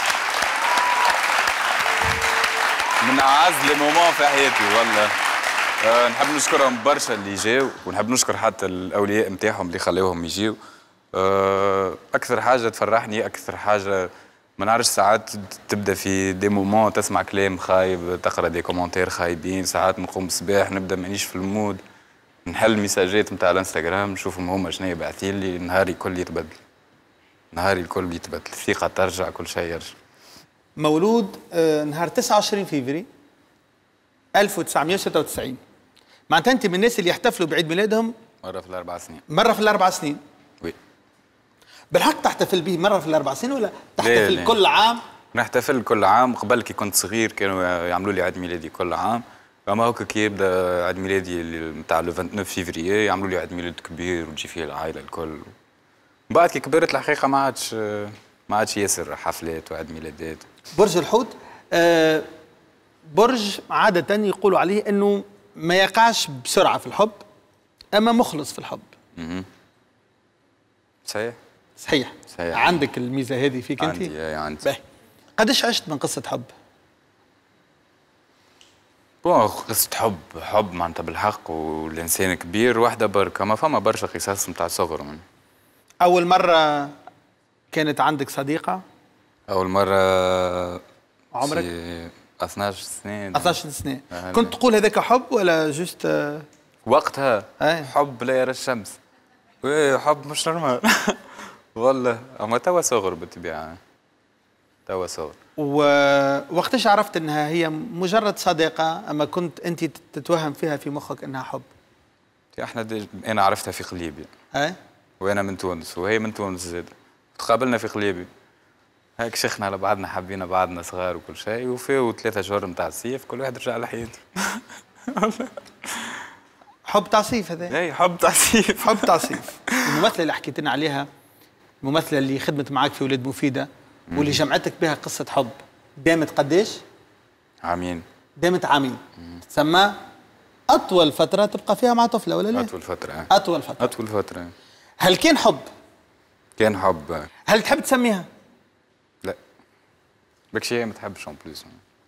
من أعز لي مومون في حياتي والله. أه نحب نشكرهم برشا اللي جاوا ونحب نشكر حتى الاولياء نتاعهم اللي خلوهم يجيو. أه اكثر حاجه تفرحني، اكثر حاجه ما نعرفش، ساعات تبدا في دي مومون تسمع كلام خايب، تقرا دي كومنتير خايبين، ساعات نقوم الصباح نبدا مانيش في المود، نحل ميساجات نتاع الانستغرام نشوفهم هما شنو باعثين لي، نهاري الكل يتبدل، نهاري الكل يتبدل، الثقه ترجع، كل شيء يرجع. مولود آه نهار تسعة وعشرين فيفري ألف وتسعمائة وستة وتسعين، معناتها انت من الناس اللي يحتفلوا بعيد ميلادهم مره في الاربع سنين. مره في الاربع سنين؟ وي. بالحق تحتفل به مره في الاربع سنين ولا تحتفل ليه ليه. كل عام؟ نحتفل كل عام. قبل كي كنت صغير كانوا يعملوا لي عيد ميلادي كل عام، اما هكا كي يبدا عيد ميلادي نتاع لو تسعة وعشرين فيفري يعملوا لي عيد ميلاد كبير وتجي فيه العائله الكل. من بعد كي كبرت الحقيقه ما عادش ما عادش ياسر حفلات وعيد ميلادات. برج الحوت آه برج عاده يقولوا عليه انه ما يقعش بسرعه في الحب اما مخلص في الحب. اها صحيح صحيح صحيح. عندك الميزه هذه فيك انت؟ عندي اي عندي. باهي قداش عشت من قصه حب؟ بون قصة حب حب معناتها بالحق والإنسان كبير واحدة بركة، ما فما برشا قصص نتاع صغر من. أول مرة كانت عندك صديقة؟ أول مرة عمرك؟ اثناش سنة. اثناش سنة. كنت تقول هذاك حب ولا جوست وقتها أي. حب لا يرى الشمس. وي حب مش نورمال. والله أما توا صغر بالطبيعة. توا صغر. ووقتاش عرفت انها هي مجرد صديقه اما كنت انت تتوهم فيها في مخك انها حب؟ احنا دي... انا عرفتها في قليبي. اي. وانا من تونس وهي من تونس زاد. تقابلنا في قليبي. هيك شيخنا على بعضنا، حبينا بعضنا صغار وكل شيء، وفيه ثلاثة شهور نتاع الصيف كل واحد رجع لحياته. حب تعصيف هذا؟ اي حب تعصيف. حب تعصيف. الممثله اللي حكيت لنا عليها، الممثله اللي خدمت معاك في ولاد مفيده واللي جمعتك بها قصة حب، دامت قديش؟ عامين. دامت عامين. تسمى أطول فترة تبقى فيها مع طفلة ولا لا؟ أطول فترة. أطول فترة. أطول فترة. هل كان حب؟ كان حب. هل تحب تسميها؟ لا. بكشي هي ما تحبش اون بليس.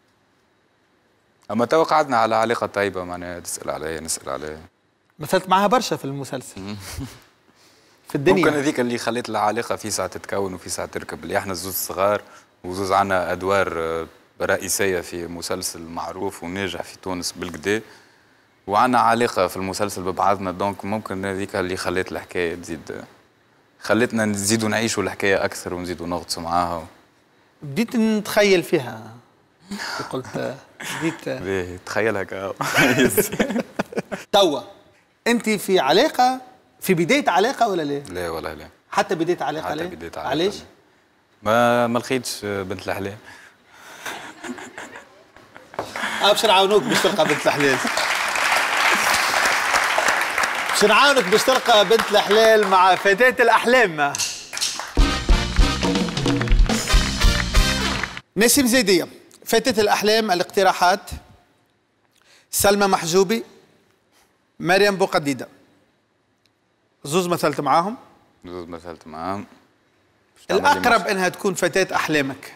أما تو قعدنا على علاقة طيبة، معناها تسأل عليها نسأل عليها. مثلت معها برشا في المسلسل. في الدنيا ممكن هذيك اللي خليت العلاقه في ساعه تتكون وفي ساعه تركب، اللي احنا زوز صغار وزوز عنا ادوار رئيسيه في مسلسل معروف وناجح في تونس بالكدا، وعنا علاقه في المسلسل ببعضنا، دونك ممكن هذيك اللي خلت الحكايه تزيد، خلتنا نزيدوا نعيشوا الحكايه اكثر ونزيدوا نغطسوا معاها. بديت نتخيل فيها. قلت بديت تخيل هكا. توا انت في علاقه، في بداية علاقة ولا ليه؟ لا ولا لا. حتى بداية علاقة حتى ليه؟ بداية علاقة. علاش؟ ما ما لقيتش بنت الحلال. اه باش نعاونوك باش تلقى بنت الحلال. باش نعاونك باش تلقى بنت الحلال مع فتاة الأحلام. نسيم زيدية، فتاة الأحلام، الاقتراحات: سلمى محجوبي، مريم بوقديدة. زوز مثلت معاهم؟ زوز مثلت معاهم. الأقرب إنها تكون فتاة أحلامك؟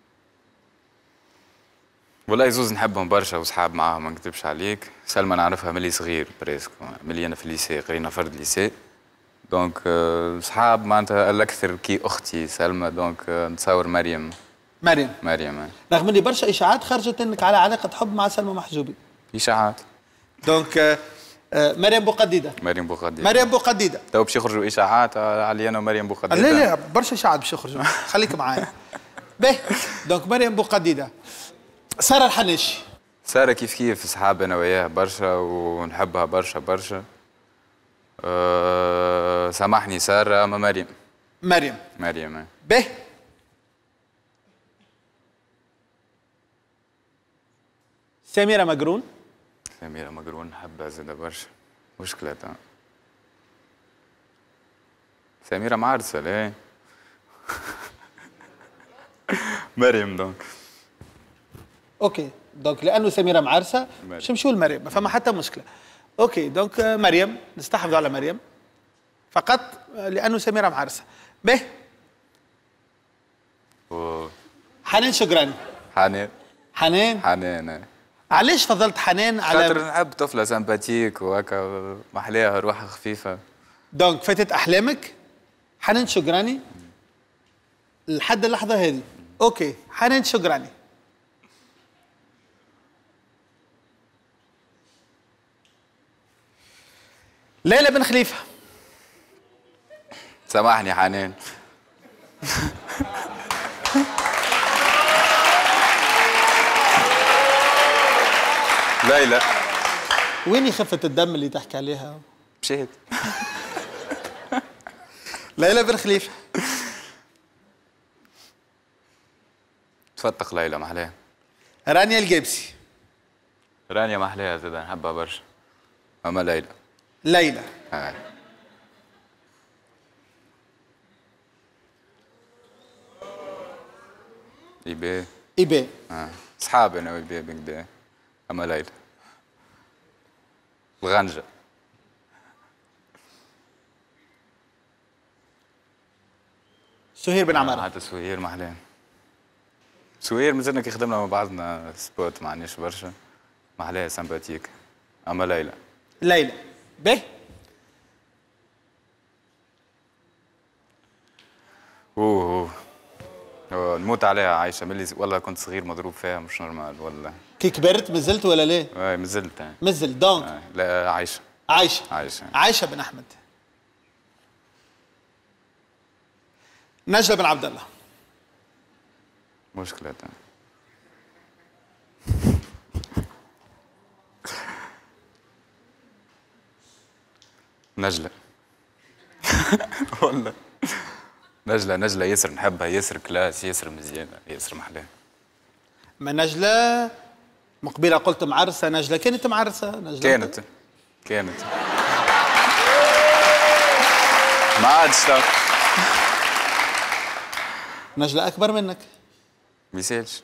والله زوز نحبهم برشا وصحاب معاهم، ما نكذبش عليك. سلمى نعرفها ملي صغير بريسك، ملي أنا في الليسي قرينا فرد ليسي، دونك صحاب معناتها الأكثر كي أختي سلمى، دونك نتصور مريم. مريم. مريم. رغم اللي برشا إشاعات خرجت إنك على علاقة حب مع سلمى محجوبي. إشاعات. دونك مريم بوقديدة. مريم بوقديدة. مريم بوقديدة. تو باش يخرجوا اشاعات علي انا ومريم بوقديدة. لا لا برشا اشاعات باش يخرجوا، خليك معايا. باهي دونك مريم بوقديدة. سارة الحناشي. سارة كيف كيف صحاب انا وياها برشا ونحبها برشا برشا. أه سامحني سارة، اما مريم. مريم. مريم. باهي. سميرة مقرون. سميرة مقرون نحبها زاده برشا، مشكلتها. سميرة معرسة لا. مريم دونك. اوكي دونك لأنه سميرة معرسة باش نمشيو لمريم، ما فما حتى مشكلة. اوكي دونك مريم، نستحفظوا على مريم فقط لأنه سميرة معرسة. باهي. و... حنان شقراني. حنان. حنان. حنان. علاش فضلت حنان على خاطر نحب طفله سامباتيك وهكا محلاها روحها خفيفه. دونك فاتت احلامك حنان شقراني لحد اللحظه هذه. اوكي حنان شقراني. ليلى بن خليفه. سامحني حنان. ليلى وين خفة الدم اللي تحكي عليها؟ مشيت. ليلى بن خليفه. تفتق ليلى محلاها. رانيا الجابسي. رانيا محلاها زاد نحبها برشا. اما ليلى. ليلى. آه. إيباء. إيباء. اه صحاب انا وإيباء بكدا. اما ليلى. الغنجة. سهير بن عمارة. حتى سهير محلاها. سهير مازلنا كي خدمنا مع بعضنا سبوت ما عندناش برشا. محلاها سامباتيك. اما ليلى. ليلى. باهي. اوه اوه نموت عليها عايشه ملي والله كنت صغير مضروب فيها مش نورمال والله. كي كبرت مازلت ولا ليه؟ اي مازلت. مازلت دونك. آه. لا عايشه. عايشه. عايشه. عايشه بن احمد. نجلة بن عبد الله. مشكلة. نجلة. والله نجلة نجلة ياسر نحبها ياسر كلاس ياسر مزيانة ياسر محلاها. ما نجلة مقبلة قلت معرسة. نجلة كانت معرسة. نجلة كانت كانت ما عادش تو. نجلة أكبر منك. ما يسالش.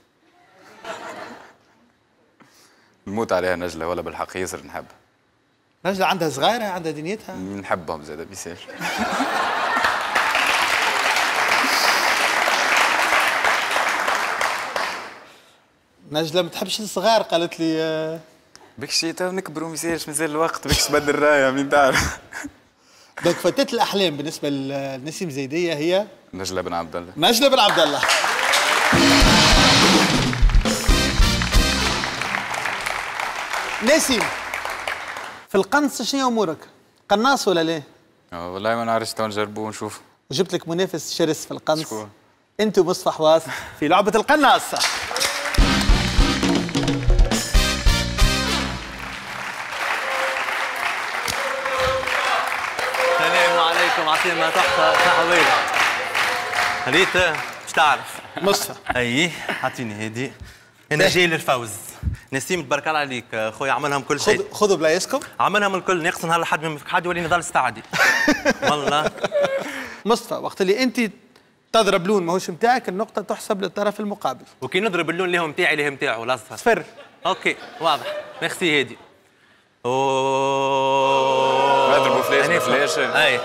نموت عليها نجلة ولا بالحق ياسر نحبها. نجلة عندها صغيرة عندها دنيتها. نحبهم زاد ما يسالش. نجلة ما تحبش الصغار قالت لي. بك شي تو نكبروا ما يسالش مازال الوقت بكش تبدل الرايه مين تعرف. دونك فتاة الأحلام بالنسبة لنسيم زيدية هي نجلة بن عبد الله. نجلة بن عبد الله. نسيم في القنص شنو أمورك؟ قناص ولا ليه؟ اه والله ما نعرفش تو نجربوه ونشوف. وجبت لك منافس شرس في القنص. شكون؟ أنت ومصطفى حواس في لعبة القناص. السلام عليكم. عطينا تحفة صحوية. ريت مش تعرف. مصطفى. اي اعطيني هذه. انا جاي للفوز. نسيم تبارك الله عليك خويا عملهم كل شيء. خذوا بلايصكم. عملهم الكل ناقص نهار لحد ما حد يولي نضل استعدي. والله. مصطفى وقت اللي انت تضرب لون ماهوش نتاعك النقطة تحسب للطرف المقابل. وكي نضرب اللون اللي هو نتاعي اللي هو نتاعو الاصفر. صفر. اوكي واضح. ميرسي هادي. اوه نضربوا فلاش بفلاش. اي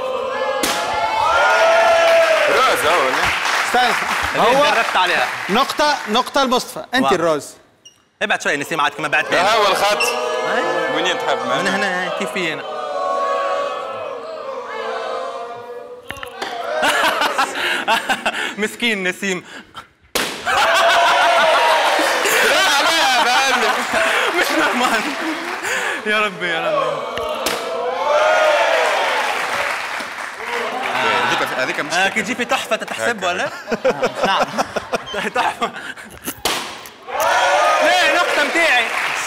روز هو استنى هو جربت عليها. نقطة نقطة لمصطفى. أنت واضح. الروز. ابعد شوية نسيم عاد كما بعد ثاني. هو الخط. وين تحب من هنا كيفي أنا. مسكين نسيم. مش نورمال. يا ربي يا ربي. هذيك هذيك مش كي تجي في تحفة تتحسب ولا؟ نعم. تحفة. ليه نقطة متاعي.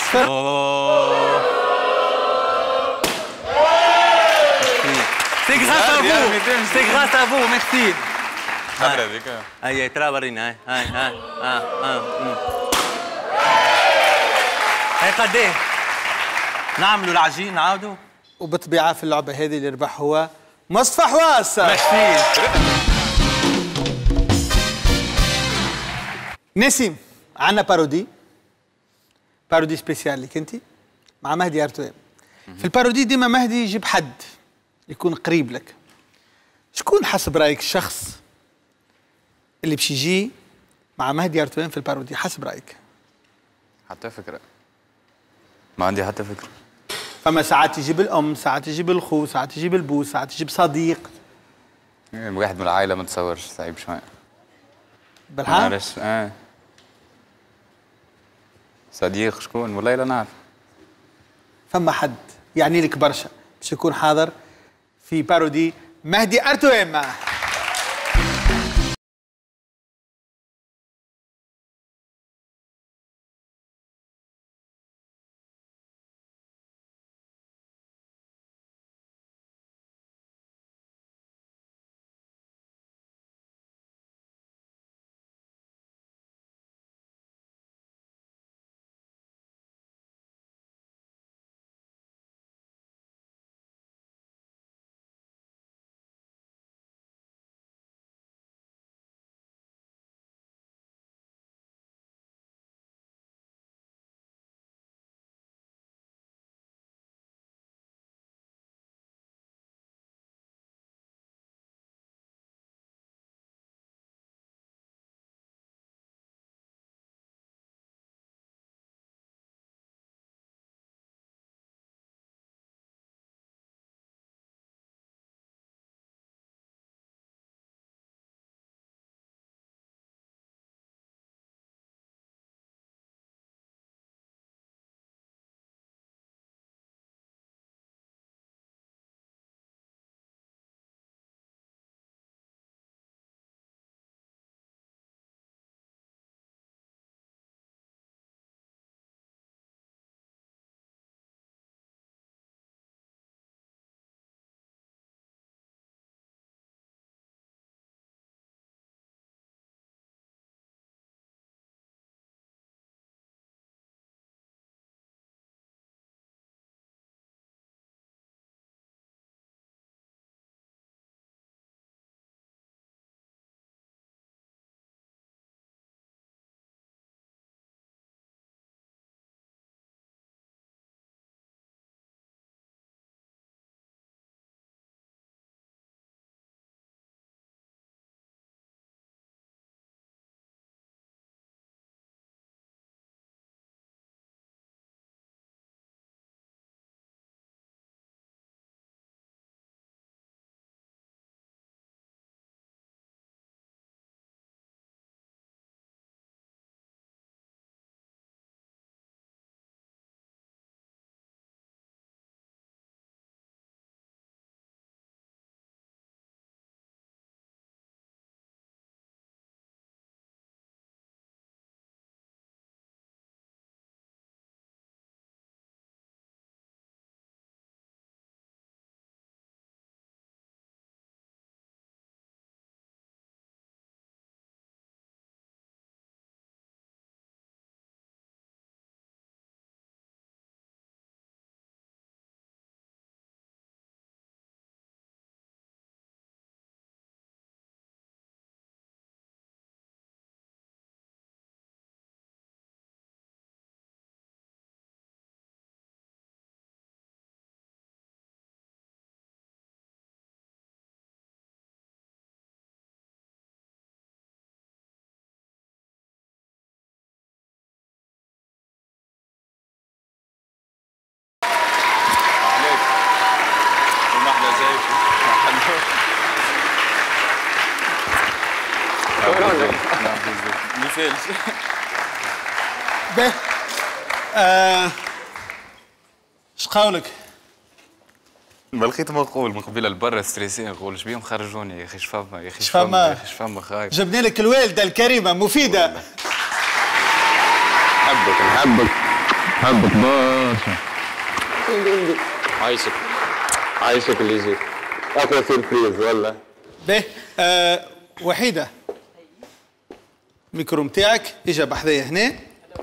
C'est grâce à vous. C'est grâce à vous. Merci. خبرة هذيك. هاي ترى ورينا هاي هاي هاي اه اه هاي قد ايه؟ نعملوا العجين نعاودوا. وبالطبيعة في اللعبة هذه اللي ربح هو مصطفى حواس. ميرسي. نسيم عندنا بارودي. بارودي سبيسيال لك انت مع مهدي ارتوان. في البارودي ديما مهدي يجيب حد يكون قريب لك. شكون حسب رايك الشخص اللي باش يجي مع مهدي ارتوان في البارودي حسب رايك؟ حتى فكره ما عندي حتى فكره. فما ساعات يجيب الام، ساعات يجيب الخو، ساعات يجيب البو، ساعات يجيب صديق. يعني واحد من العائله ما تصورش صعيب شوي. بالحق؟ ما نعرفش اه صديق شكون والله لا نعرف. فما حد يعني لك برشا باش يكون حاضر في بارودي مهدي أرتويم. مثال باهي اش قولك؟ ما لقيت ما نقول من قبيله لبرا ستريسي نقول اش بيهم خرجوني يا اخي اش فما يا اخي اش فما اش فما خايف. جبنا لك الوالده الكريمه مفيده. نحبك نحبك نحبك برشا. عايشك عايشك اللي يجيك اكثر سيربريز ولا. باهي آه وحيده الميكرو نتاعك اجا بحذايا هنا.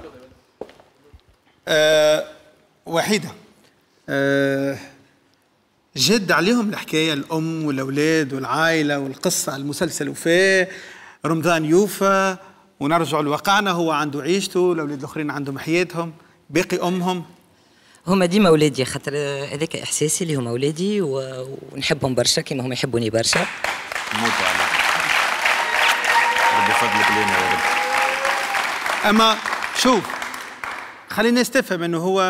آه وحيده آه جد عليهم الحكايه الام والاولاد والعائله والقصه المسلسل وفاه رمضان يوفى ونرجع لواقعنا. هو عنده عيشته، الاولاد الاخرين عندهم حياتهم، باقي امهم. هما ديما اولادي خاطر هذاك احساسي اللي هما اولادي ونحبهم برشا كيما هما يحبوني برشا. نموت عليك ربي يفضلك لينا يا رب. اما شوف خلي الناس تفهم انه هو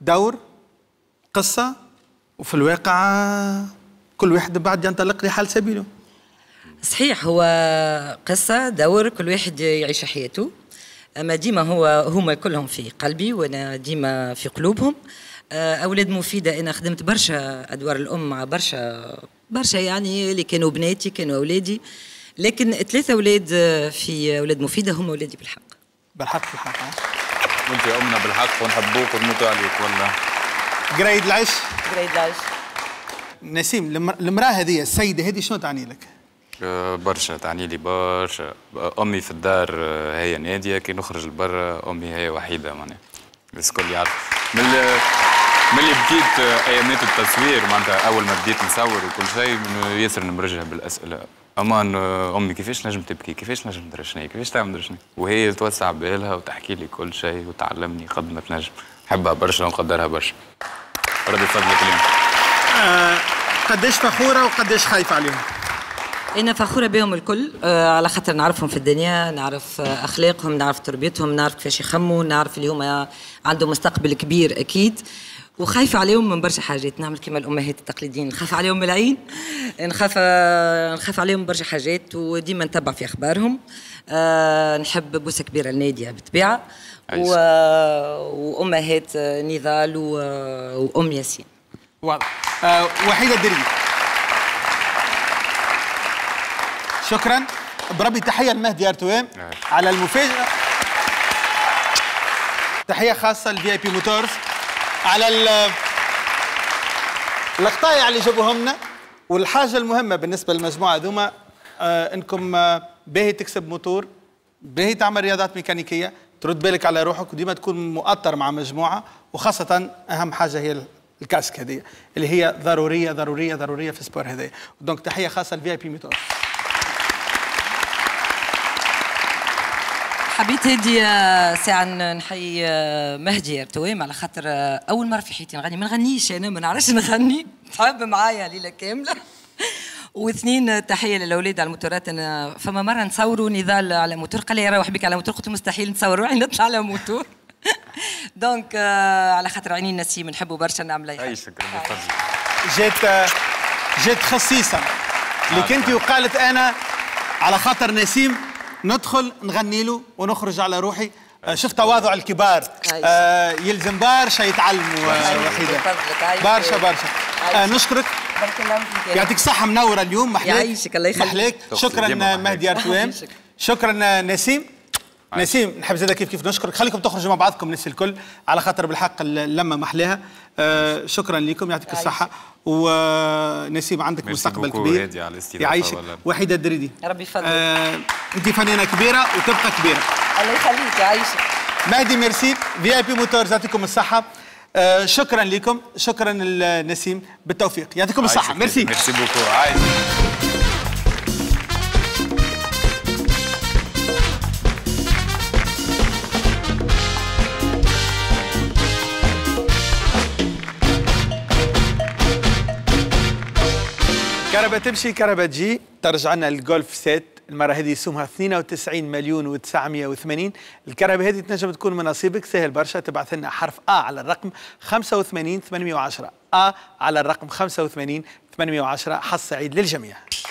دور، قصة، وفي الواقع كل واحد بعد ينطلق لحال سبيله. صحيح، هو قصة دور كل واحد يعيش حياته، أما ديما هو هما كلهم في قلبي وأنا ديما في قلوبهم. أولاد مفيدة أنا خدمت برشا أدوار الأم مع برشا برشا يعني اللي كانوا بناتي كانوا أولادي، لكن ثلاثة أولاد في أولاد مفيدة هم أولادي بالحق. بالحق بالحق. وأنت يا أمنا بالحق ونحبوك ونموتوا عليك والله. قرايد العيش. قرايد العيش. نسيم، المرأة هذه السيدة هذه شنو تعني لك؟ برشا تعني لي برشا. امي في الدار هي ناديه، كي نخرج لبرا امي هي وحيده معناها الناس الكل يعرف. من ملي بديت ايامات التصوير معناتها اول ما بديت نصور وكل شيء ياسر نمرجها بالاسئله، امان امي كيفاش نجم تبكي، كيفاش نجم درشني، كيفاش تعمل درشني، وهي توسع بالها وتحكي لي كل شيء وتعلمني قد ما تنجم. نحبها برشا ونقدرها برشا. ربي يفضلك اليوم. آه قداش فخوره وقداش خايفه عليهم؟ أنا فخورة بهم الكل، آه على خاطر نعرفهم في الدنيا، نعرف آه أخلاقهم، نعرف تربيتهم، نعرف كيفاش يخموا، نعرف اللي هما عندهم مستقبل كبير أكيد، وخايفة عليهم من برشا حاجات، نعمل كما الأمهات التقليديين، نخاف عليهم من العين، نخاف آه نخاف عليهم برشا حاجات، وديما نتبع في أخبارهم. آه نحب بوسة كبيرة لنادية بالطبيعة، و... وأمهات نضال و... وأم ياسين. واضح. آه وحيدة الدريدي. شكرا. بربي تحيه لمهدي ارتوام على المفاجاه. تحيه خاصه لفي اي بي موتورز على القطايع اللي جابوهم لنا. والحاجه المهمه بالنسبه للمجموعه ذوما آه انكم آه باهي تكسب موتور، باهي تعمل رياضات ميكانيكيه، ترد بالك على روحك وديما تكون مؤطر مع مجموعه، وخاصه اهم حاجه هي الكاسك هذه اللي هي ضروريه ضروريه ضروريه في السبور هذا. دونك تحيه خاصه لفي اي بي موتورز. حبيت هدي ساعة نحيي مهدي ارتوام على خاطر أول مرة في حياتي نغني، ما نغنيش أنا، ما نعرفش نغني، تحب معايا ليلة كاملة. واثنين تحية للأولاد على الموتورات. أنا فما مرة نصوروا نضال على موتور، قال لي روح بك على موتور، قلت له مستحيل نصور روحي نطلع على موتور. دونك على خاطر عينين نسيم نحبوا برشا نعمل أي حاجة. أي شكرا بالفضل. جات جات خصيصة اللي كنتي وقالت أنا على خاطر نسيم ندخل نغني له ونخرج على روحي. شفت تواضع الكبار. آه يلزم برشا يتعلموا وحيدة. برشا برشا. آه نشكرك. يعطيك الصحة، منورة اليوم. محليك. يعيشك الله يخليك. شكرا مهدي ارتوام. شكرا نسيم. نسيم نحب زاده كيف كيف نشكرك. خليكم تخرجوا مع بعضكم نسي الكل على خاطر بالحق اللمة محلاها. آه شكرا لكم، يعطيك الصحة. ونسيم عندك مستقبل كبير. يعيشك. وحيدة الدريدي. ربي يفضلك. آه انت فنانة كبيرة وتبقى كبيرة. الله يخليك. يعيشك. مهدي ميرسي. في اي بي موتورز يعطيكم الصحة. آه شكرا لكم، شكرا لنسيم، بالتوفيق، يعطيكم الصحة. ميرسي. ميرسي بوكو. عايش. كهرباء تمشي كهرباء تجي. ترجع لنا الجولف سيت، المرة هذه سومها اثنين وتسعين مليون وتسعمئة وثمانين. الكهرباء هذه تنجم تكون من نصيبك، سهل برشا. تبعث لنا حرف آ على الرقم خمسة وثمانين ثمانمئة وعشرة. آ على الرقم خمسة وثمانين ثمانمئة وعشرة. حظ سعيد للجميع.